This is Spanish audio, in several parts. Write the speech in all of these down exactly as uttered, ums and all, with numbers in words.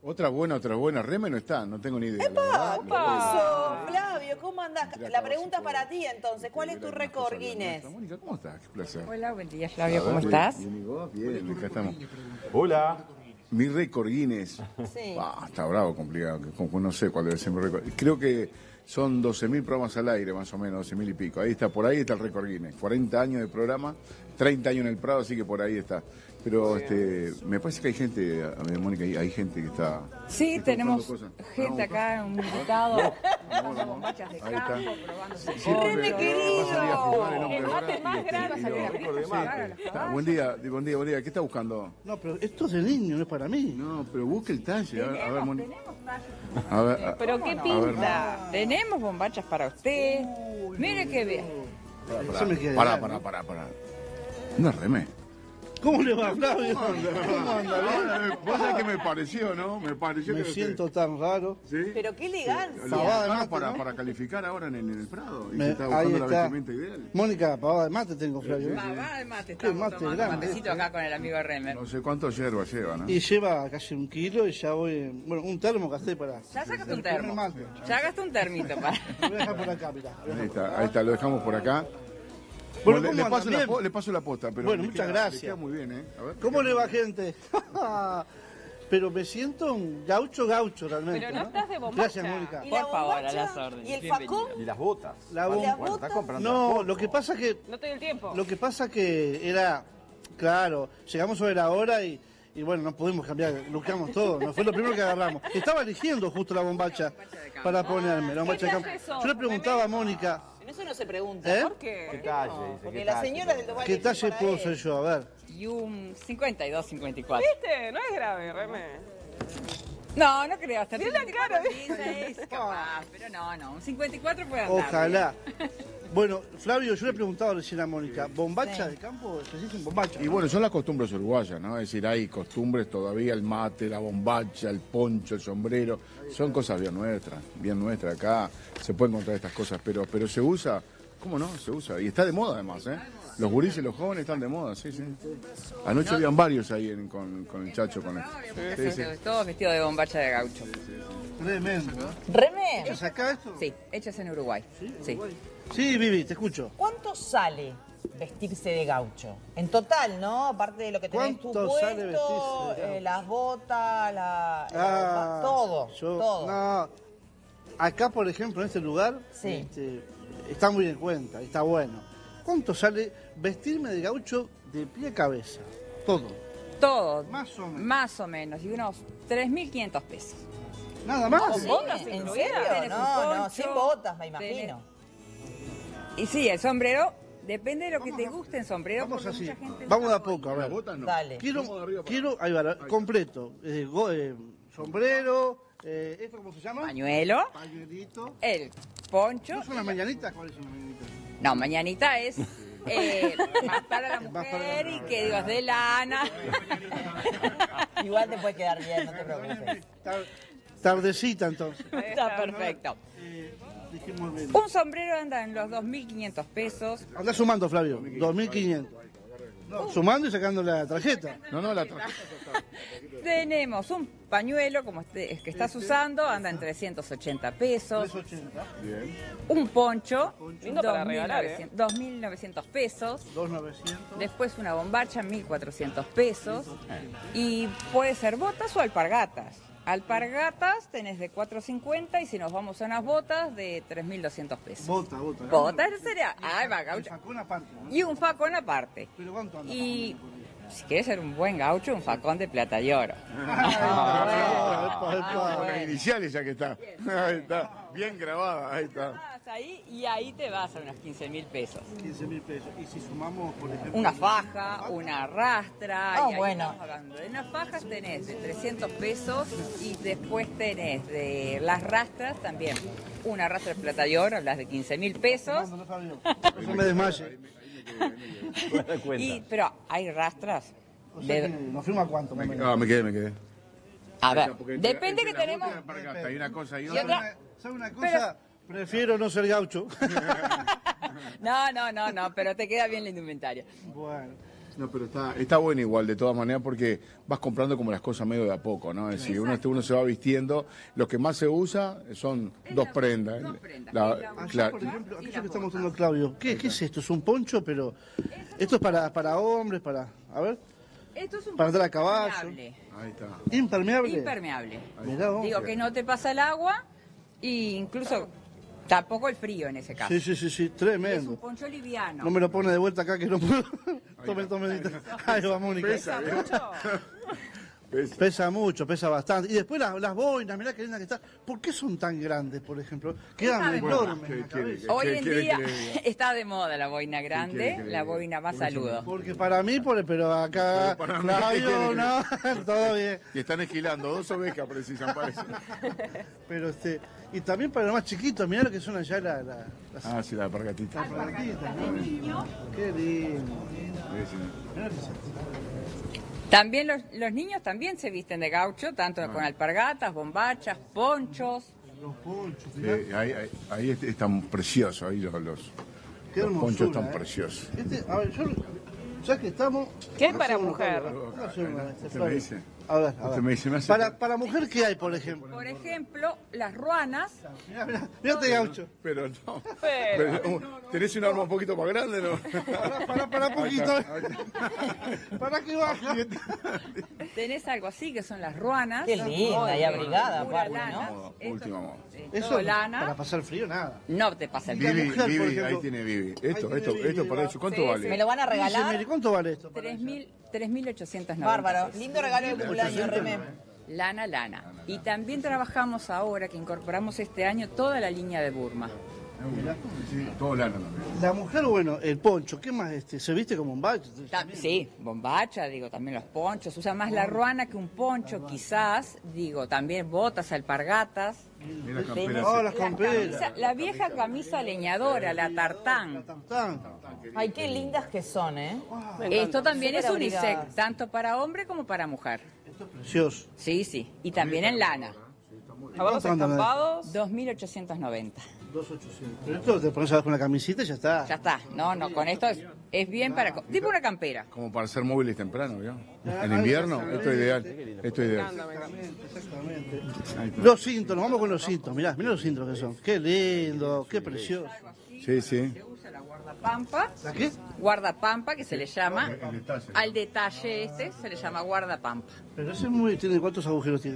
Otra buena, otra buena. Reme no está, no tengo ni idea. ¡Epa! ¿Qué pasó, Flavio? ¿Cómo andás? La pregunta es para ti, entonces. ¿Cuál es tu récord Guinness? Mónica, ¿cómo estás? Qué placer. Hola, buen día, Flavio. ¿Cómo estás? Bien, ¿y vos? Bien, acá estamos. Hola. Mi récord Guinness. Sí. Ah, está bravo, complicado. Como no sé cuál debe ser mi récord. Creo que son doce mil programas al aire, más o menos, doce mil y pico. Ahí está, por ahí está el récord Guinness. cuarenta años de programa, treinta años en el Prado, así que por ahí está. Pero este, me parece que hay gente, a ver, Mónica, hay, hay gente que está... Sí, que está tenemos buscando cosas. gente ¿Vamos acá, un invitado, Vamos, con bombachas de ahí está. campo, probando su Sí, porque Reme, va a salir a filmar el hombre El ahora mate y más este, grande. y salir lo- a récord de jugar mate. a los Está, caballos. buen día, buen día, buen día. ¿Qué está buscando? No, pero esto es de niño, no es para mí. No, pero busque el talle. A ver, a ver, Mónica. Tenemos tallas. A ver, a- Pero qué a ver, pinta. Tenemos bombachas para usted. Mire qué bien. Eso me queda Pará, grande. pará, pará, pará. No es Remé. ¿Cómo le va, Flavio? ¿Cómo anda? ¿Bien? Vos sabés que me pareció, ¿no? Me pareció Me que... siento tan raro. ¿Sí? Pero qué elegancia. Lo Pavada de buscaron mate, para, ¿no? para calificar ahora en, en el Prado. Y Me- se está ahí buscando la está. vestimenta ideal. Mónica, pavada de mate tengo, Flavio. Va, va de mate, Qué estamos mate tomando grande matecito este. acá con el amigo Remer. No sé cuántos hierbas lleva, ¿no? Y lleva casi un kilo y ya voy... Bueno, un termo gasté para... Ya sacaste un el primer termo. mate. Ya gasté un termito para... Lo voy a dejar por acá, mirá. Ahí está, ahí está, lo dejamos por acá. Bueno, le, ¿cómo le andan? paso la, Bien. po- le paso la posta, pero Bueno, le muchas queda- gracias. le queda muy bien, ¿eh? A ver. ¿Cómo le va, gente? Pero me siento un gaucho gaucho realmente. Pero no ¿no? estás de bombacha. Gracias, Mónica. ¿Y Por la favor, a bombacha? las órdenes. ¿Y el Bienvenido. facón? Y las botas. La ¿Y las bomba... Bueno, está botas? comprando No, tampoco. lo que pasa que... No te dio el tiempo. Lo que pasa que era... Claro, llegamos sobre la hora y... Y bueno, no pudimos cambiar, buscamos todo, no fue lo primero que agarramos. Estaba eligiendo justo la bombacha para ponerme, la bombacha de campo. ¿Qué te hace eso? Yo le preguntaba a Mónica, En eso no se pregunta. ¿eh? ¿Por qué? ¿Qué talle? Dice, Porque ¿qué la talle? señora del Dubai ¿Qué eligió talle para puedo él. ser yo? A ver. Y un cincuenta y dos, cincuenta y cuatro. ¿Viste? No es grave, Reme. No, no creo, hasta Mirá la cincuenta y cuatro cara, dieciséis, capaz, pero no, no, un cincuenta y cuatro puede andar. Ojalá. Bueno, Flavio, yo le preguntaba recién a Mónica, ¿bombacha de campo? Se dice bombacha. Y bueno, son las costumbres uruguayas, ¿no? Es decir, hay costumbres todavía, el mate, la bombacha, el poncho, el sombrero, son cosas bien nuestras, bien nuestras. Acá se pueden encontrar estas cosas, pero, pero se usa, ¿cómo no? Se usa, y está de moda además, ¿eh? Los gurises, los jóvenes están de moda, sí, sí. Anoche habían varios ahí en- con, con el chacho, con esto. Sí, sí. Todos vestidos de bombacha de gaucho. Tremendo. Reme, ¿Se saca esto? Sí, hechas en Uruguay. Sí. Sí, Vivi, te escucho. ¿cuánto sale vestirse de gaucho? En total, ¿no? Aparte de lo que tenés tu ¿Cuánto sale puesto, vestirse de gaucho? eh, las botas, la, Ah, todo, yo- todo. No, acá, por ejemplo, en este lugar, Sí. este, está muy en cuenta, está bueno. ¿Cuánto sale vestirme de gaucho de pie a cabeza? Todo. Todo. Más o menos. Más o menos. Y unos tres mil quinientos pesos. Nada más. ¿Sí? botas ¿En incluidas? serio? Tenés un No, no, poncho, sin botas, me tenés- imagino. Y sí, el sombrero, depende de lo que te guste en sombrero. Vamos porque así. mucha gente Vamos de a no poco, a Las ver. botas no. Dale. Quiero, Vamos de arriba para quiero, ahí va, completo. Eh, go- eh, sombrero, eh, ¿esto cómo se llama? Pañuelo, Pañuelito. el poncho. ¿No son las mañanitas? ¿Cuáles son las mañanitas? No, mañanita es eh, más para la Más para mujer la y mujer. que Dios de lana. Igual te puede quedar bien, no te preocupes. Tar- Tardecita, entonces. Está perfecto. Eh, dijimos bien. Un sombrero anda en los dos mil quinientos pesos. Anda sumando, Flavio. dos mil quinientos. No, sumando y sacando la tarjeta. No, no, la tarjeta. Tenemos un pañuelo, como este, que estás usando, anda en trescientos ochenta pesos. trescientos ochenta. Bien. Un poncho, Lindo para regalar, ¿eh? dos mil novecientos pesos. dos mil novecientos. Después una bombacha, mil cuatrocientos pesos. Y puede ser botas o alpargatas. Alpargatas tenés de cuatrocientos cincuenta y si nos vamos a unas botas de tres mil doscientos pesos. Bota, bota. Botas sería... Ay, va, El gaucho. facón aparte, ¿no? Y un facón aparte. Pero ¿cuánto anda? Y si quieres ser un buen gaucho, un facón de plata y oro. Ah, epa, epa. Con las iniciales ya que está. Ahí está. Bien grabada, ahí está. Vas ahí y ahí te vas a unos quince mil pesos. quince mil pesos. Y si sumamos, por ejemplo... Una faja, una rastra. Ah, y ahí bueno. estamos hablando. De unas fajas tenés de trescientos pesos y después tenés de las rastras también. Una rastra de plata y oro, hablas de quince mil pesos. No, no, Fabio. No se me desmaye. Buena cuenta. Y, pero hay rastras. O sea que de- nos fuimos a cuánto, más o menos. Ah, me quedé, me quedé. a ver, Porque entre- depende entre que la tenemos... bota y la alpargata, Hay una cosa y Y otra. otra- ¿Sabe una cosa? Prefiero no ser gaucho. No, no, no, no, pero te queda bien la indumentaria. Bueno. No, pero está, está bueno igual, de todas maneras, porque vas comprando como las cosas medio de a poco, ¿no? Es decir, uno, uno se va vistiendo. Lo que más se usa son Es dos la- prendas. dos prendas. La- Y la- Allá, claro. por ejemplo, Y aquello las que está botas. mostrando Claudio, ¿qué, ¿qué es esto? ¿Es un poncho? Pero esto es para, para hombres, para... A ver, Esto es un Para andar a poco caballo. impermeable. Ahí está. impermeable. Impermeable. Mirá vos. Digo que no te pasa el agua e incluso tampoco el frío en ese caso. Sí, sí, sí, sí, Es un tremendo. poncho liviano. No me lo pone de vuelta acá que no puedo. Tome, tome. Ahí va, Mónica. Pesa, ¿Pesa mucho? Pesa. Pesa mucho, pesa bastante. Y después las, las boinas, mirá qué linda que está. ¿Por qué son tan grandes, por ejemplo? Quedan Está de enormes moda. en la ¿Qué quiere cabeza. que- Hoy ¿Qué en quiere día que le diga? está de moda la boina grande, quiere que le la diga? boina más Por eso me- saludo. Porque para mí, por, pero acá, Pero para mí, Claudio, ¿qué quiere no, todo bien. Y están esquilando, dos ovejas precisan, parece. Pero este, y también para los más chiquitos, mirá lo que son allá la- la- las, Ah, sí, la alpargatita. las platitas, ¿no? Qué lindo. Sí, sí. Mirá lo que es. También los, los niños también se visten de gaucho, tanto Ah. con alpargatas, bombachas, ponchos. Los ponchos, mirá. Sí, ahí, ahí, ahí est- están preciosos, ahí los, los, Qué los hermosura, ponchos están eh. preciosos. Este, a ver, yo, ya que estamos... ¿Qué es para Hacemos mujer? una cosa, vamos a hacer una, este, ¿Usted Flavio. me dice? A ver, a ¿Usted ver. me dice? Me hace- Para, para mujer, ¿qué hay, por ejemplo? Por ejemplo, las ruanas. Mirá, mirá, mirá este gaucho. Pero no. Pero- Pero, uh, ¿tenés un arma un poquito más grande, no? Pará, pará, pará poquito. Pará que baja. Tenés algo así que son las ruanas. Qué linda y abrigada, Pura aparte, lana. ¿no? Moda, Esto- última moda. eh, Eso, todo lana. para pasar frío, nada. No te pasa el la Vivi, mujer, por Vivi, ejemplo. ahí tiene Vivi. Esto, Ahí esto, tiene esto, Vivi, para va. eso, ¿cuánto Sí, vale? ¿Me lo van a Dice, Mary, regalar? ¿cuánto vale esto? para tres ella? mil tres mil ochocientos noventa. Bárbaro. Lindo regalo de cumpleaños, Remé. Lana, lana. Y también trabajamos ahora, que incorporamos este año, toda la línea de Burma. Sí, todo lana también. La mujer, bueno, el poncho, ¿qué más? este ¿Se viste como un bacho? Ta- Sí, bombacha, digo, también los ponchos. Usa más la ruana que un poncho, quizás. Digo, también botas, alpargatas. Mira la campera. Oh, sí. las La, camperas. camisa- la vieja camisa leñadora, la tartán. Tan, Ay, qué lindas que son, ¿eh? Esto también es Súper unisex, abrigadas. tanto para hombre como para mujer. Esto es precioso. Sí, sí. Y también en lana. A ver los ¿Cuánto andan? estampados. dos mil ochocientos noventa. dos mil ochocientos. Pero esto te pones abajo con la camisita y ya está. Ya está. No, no, con esto es, es bien para... Tipo una campera. Como para hacer móviles temprano, ¿vio? En invierno, esto es ideal. Esto es ideal. Exactamente, exactamente. Ahí está. Los cintos, nos vamos con los cintos. Mirá, mirá los cintos que son. Qué lindo, qué precioso. Sí, sí. Se usa la guardapampa. ¿La qué? Guardapampa, que se le llama... El detalle. Al detalle este se le llama guardapampa. Pero ese es muy... ¿Tiene cuántos agujeros tiene?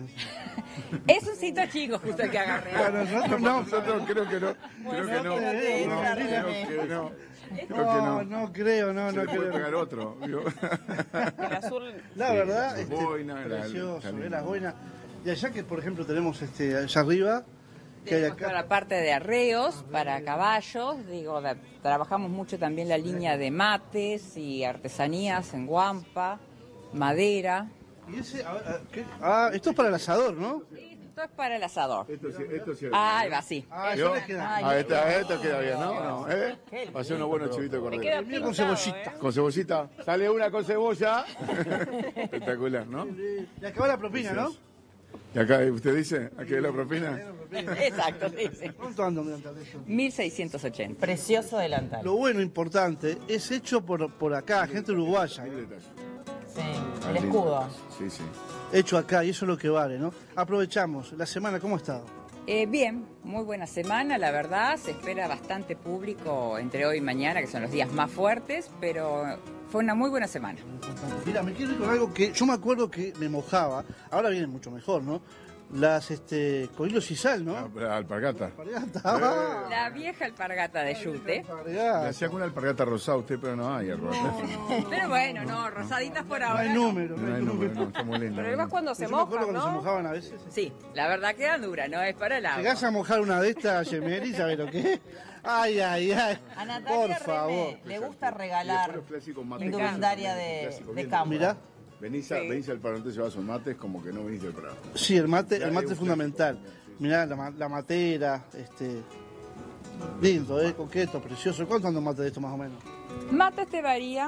Es un cinto chico justo el que agarré. Para nosotros no. Nosotros creo que no. Creo que no. Eh, No, no, creo que no. Creo que No, no. no creo, no, Se no le puede creo. pegar otro. ¿vio? El azul. La verdad, la este, boina, la- precioso, la- eh, las boinas. Y allá que, por ejemplo, tenemos este allá arriba, que hay Tenemos toda acá. la parte de arreos para caballos, digo, da- trabajamos mucho también la línea de mates y artesanías en guampa, madera. Y ese, a ver, a- ¿qué? Ah, esto es para el asador, ¿no? Esto es para el asador. Esto sí, esto sí. Ahí va, sí. Ah, ¿Vio? eso le queda. Ah, esta, esto queda bien, ¿no? No, ¿eh? Va a ser unos buenos chivitos de Me cordero. queda Mira con pintado, cebollita. ¿eh? Con cebollita. Sale una con cebolla. Espectacular, ¿no? Y acá va la propina, ¿no? Y acá, ¿usted dice? ¿Aquí es la propina? Exacto, sí, sí. ¿Cuánto andan de eso? mil seiscientos ochenta. Precioso delantal. Lo bueno, importante, es hecho por, por acá, gente uruguaya. Sí, el escudo. Sí, sí. Hecho acá, y eso es lo que vale, ¿no? Aprovechamos. La semana, ¿cómo ha estado? Eh, bien, muy buena semana, la verdad. Se espera bastante público entre hoy y mañana, que son los días más fuertes, pero fue una muy buena semana. Mira, me quiero ir con algo que yo me acuerdo que me mojaba. Ahora viene mucho mejor, ¿no? Las, este, con hilo sisal, ¿no? Ah, alpargata. Alpargata. Ah, La vieja alpargata de yute. Le alpargata. hacía con una alpargata rosada usted, pero no hay alpargata. Pero bueno, no, rosaditas por No ahora. hay no. número, no No hay hay número, número. no, está muy linda. Pero además cuando se Yo me acuerdo mojan, cuando se ¿no? mojaban a veces. Sí, la verdad queda dura, no es para el agua. Llegás a mojar una de estas, Gemelli, ¿sabes lo que es? Ay, ay, ay. A Por Natalia favor. Remé le gusta Y regalar después los clásicos mates. indumentaria Los de, clásicos, de bien. campo. Mirá. Venís, a, venís al paro, entonces llevas un mate, es como que no viniste al paro. Sí, el mate, Ya, el mate es es un fundamental. Mirá, la, ma- la matera, este... Lindo, ¿eh? Coqueto, precioso. ¿Cuánto anda un mate de esto más o menos? Mates te varían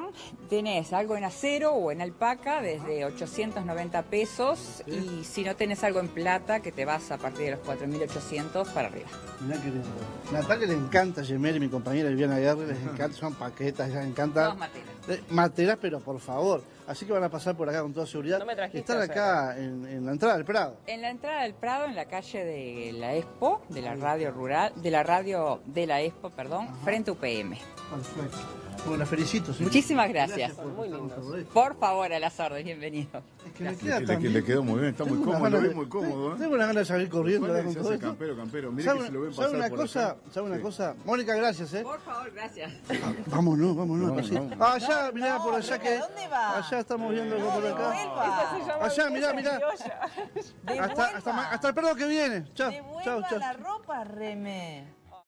tenés algo en acero o en alpaca, desde ochocientos noventa pesos. Y si no tenés algo en plata, que te vas a partir de los cuatro mil ochocientos para arriba. Mirá qué lindo. Natalia le encanta Gemelli, mi compañera Viviana Guerra, les encanta, son paquetas, les encanta. Todas materas. Eh, materas, pero por favor. Así que van a pasar por acá con toda seguridad. No me trajiste Están ayer. acá en, en la entrada del Prado. En la entrada del Prado, en la calle de la Expo, de la radio rural, de la radio de la Expo, perdón, frente a U P M. Perfecto. Bueno, la felicito. ¿sí? Muchísimas gracias. por Muy estar lindos. por esto. Por favor, a las órdenes, bienvenido. Es que me Le, queda le- tan le bien. quedó muy bien, está muy Tengo unas cómodo, lo ganas vi de- muy cómodo. ¿eh? Tengo una ganas de salir corriendo Vale, acá con se todo hace esto. campero, campero. Mire ¿Sabe que se lo ven una, ¿sabe pasar una por cosa? acá. ¿Sabe una Sí. cosa? Mónica, gracias, ¿eh? Por favor, gracias. Vámonos, vámonos. Vamos, así. vamos. Allá, mirá, no, por allá Nena, que... ¿dónde va? Allá estamos viendo algo por acá. Devuelva. Allá, mirá, mirá. Devuelva. Hasta, hasta, ma- hasta el perro que viene. Chao, chao, Devuelva chao. la ropa, Reme.